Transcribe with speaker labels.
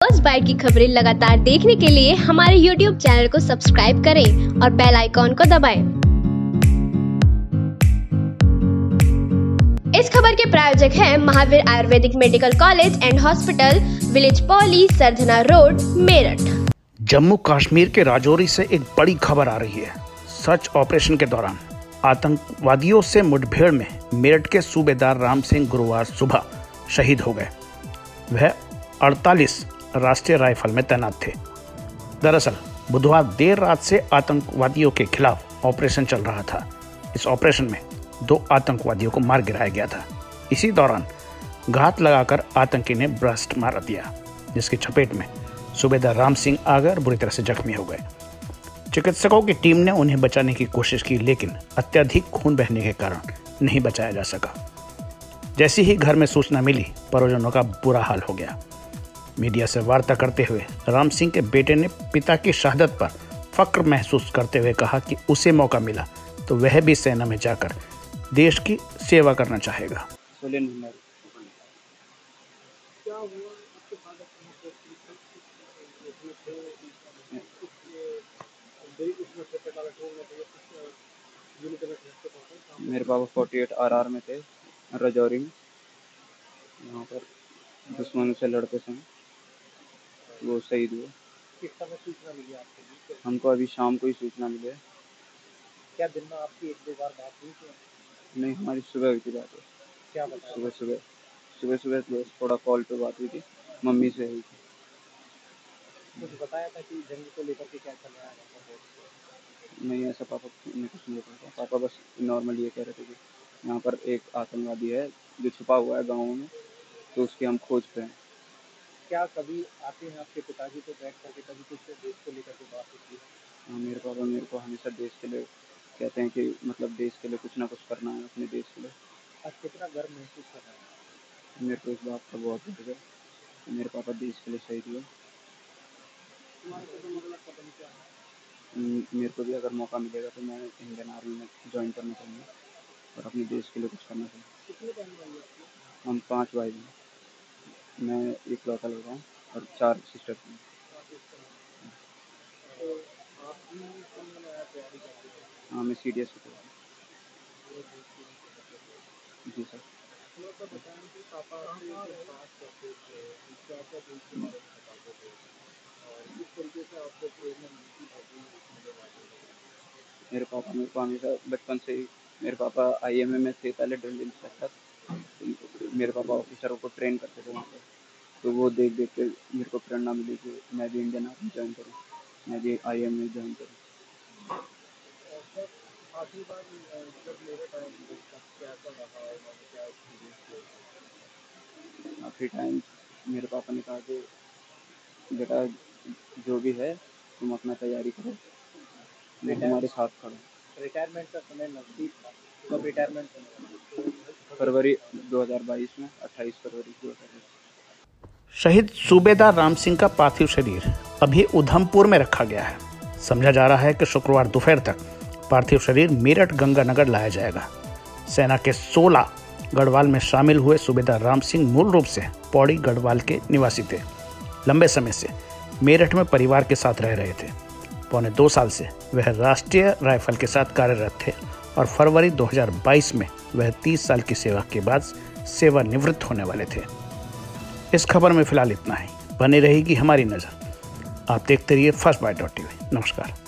Speaker 1: First bite की खबरें लगातार देखने के लिए हमारे YouTube चैनल को सब्सक्राइब करें और बेल आइकॉन को दबाएं। इस खबर के प्रायोजक हैं Mahavir Ayurvedic medical college and hospital, village Pauli, Sardhana road, Meerut.
Speaker 2: Jammu Kashmir के राजौरी से एक बड़ी खबर आ रही है। सर्च ऑपरेशन के दौरान आतंकवादियों से मुठभेड़ में मेरठ के सूबेदार राम सिंह गुरुवार सुबह शहीद हो गए। वह 48 राष्ट्रीय राइफल में तैनात थे। दरअसल बुधवार देर रात से आतंकवादियों के खिलाफ ऑपरेशन चल रहा था। इस ऑपरेशन में 2 आतंकवादियों को मार गिराया गया था। इसी दौरान घात लगाकर आतंकी ने ब्लास्ट मार दिया, जिसकी चपेट में सूबेदार राम सिंह आ गए और बुरी तरह से जख्मी हो गए। चिकित्सकों की टीम ने उन्हें बचाने की कोशिश की, लेकिन अत्यधिक खून बहने के कारण नहीं बचाया जा सका। जैसी ही घर में सूचना मिली, परिजनों का बुरा हाल हो गया। मीडिया से वार्ता करते हुए राम सिंह के बेटे ने पिता की शहादत पर फक्र महसूस करते हुए कहा कि उसे मौका मिला तो वह भी सेना में जाकर देश की सेवा करना चाहेगा।
Speaker 3: मेरे पापा 48 RR में थे, राजौरी में। यहाँ पर दुश्मनों से लड़ते समय वो शहीद हुए।
Speaker 4: किस समय सूचना मिली आपको?
Speaker 3: हमको अभी शाम को ही सूचना मिली है।
Speaker 4: क्या दिन में आपकी 1-2 बार बात हुई थी?
Speaker 3: नहीं, हमारी सुबह हुई थी बात।
Speaker 4: क्या बताया?
Speaker 3: सुबह थोड़ा कॉल पे बात हुई थी, मम्मी से हुई थी।
Speaker 4: कुछ बताया था कि जंग को लेकर के क्या चल रहा है?
Speaker 3: नहीं, ऐसा पापा ने कुछ नहीं बताया। पापा बस नॉर्मल ये कह रहे थे कि यहाँ पर एक आतंकवादी है जो छुपा हुआ है गाँव में, तो उसकी हम खोज पे हैं।
Speaker 4: क्या कभी आते हैं आपके पिताजी को बैठ करके कभी कुछ देश को लेकर के बात होती है?
Speaker 3: हाँ, मेरे पापा मेरे को हमेशा देश के लिए कहते हैं कि मतलब देश के लिए कुछ ना कुछ करना है, अपने देश के लिए।
Speaker 4: आज कितना गर्व महसूस कर रहे हैं?
Speaker 3: मेरे को इस बात का बहुत गर्व है। मेरे पापा देश के लिए शहीद हुए। मेरे को भी अगर मौका मिलेगा तो मैं इंडियन आर्मी में ज्वाइन करना चाहूँगा और अपने देश के लिए कुछ करना चाहूँगा।
Speaker 4: कितने बहन भाई हैं?
Speaker 3: हम 5 भाई हैं। मैं इकलौता लड़का हूँ और 4 सिस्टर हैं।
Speaker 4: तो आप भी तैयारी करते हैं?
Speaker 3: हाँ, मैं CDS की तैयारी। जी सर।
Speaker 4: बताएं कि पापा आपसे बात करते थे, क्या-क्या देश के बारे में बताते थे और किस तरीके से आपको प्रेरणा मिलती है?
Speaker 3: मेरे पापा मेरे को हमेशा बचपन से ही, मेरे पापा IMA में थे पहले, ड्रिल इंस्ट्रक्टर। मेरे पापा ऑफिसरों को ट्रेन करते थे वहाँ पर, तो वो देख देख के मेरे को प्रेरणा मिली कि मैं भी इंडियन आर्मी ज्वाइन करूँ, मैं भी IMA में ज्वाइन करूँ।
Speaker 4: आखिरी बार जब मेरे टाइम कैसा रहा और क्या एक्सपीरियंस किया?
Speaker 3: आखिरी टाइम मेरे पापा ने कहा कि बेटा जो भी है तुम अपना तैयारी करो, मैं तुम्हारे साथ खड़ा हूँ।
Speaker 4: रिटायरमेंट का समय नज़दीक था, कब रिटायरमेंट होने?
Speaker 3: फरवरी 2022 में, 28 फरवरी 2022।
Speaker 2: शहीद सूबेदार राम सिंह का पार्थिव शरीर अभी उधमपुर में रखा गया है। समझा जा रहा है कि शुक्रवार दोपहर तक पार्थिव शरीर मेरठ गंगानगर लाया जाएगा। सेना के 16 गढ़वाल में शामिल हुए सूबेदार राम सिंह मूल रूप से पौड़ी गढ़वाल के निवासी थे। लंबे समय से मेरठ में परिवार के साथ रह रहे थे। पौने 2 साल से वह राष्ट्रीय राइफल के साथ कार्यरत थे और फरवरी 2022 में वह 30 साल की सेवा के बाद सेवानिवृत्त होने वाले थे। इस खबर में फिलहाल इतना ही। बनी रहेगी हमारी नज़र। आप देखते रहिए फर्स्ट बाइट.tv। नमस्कार।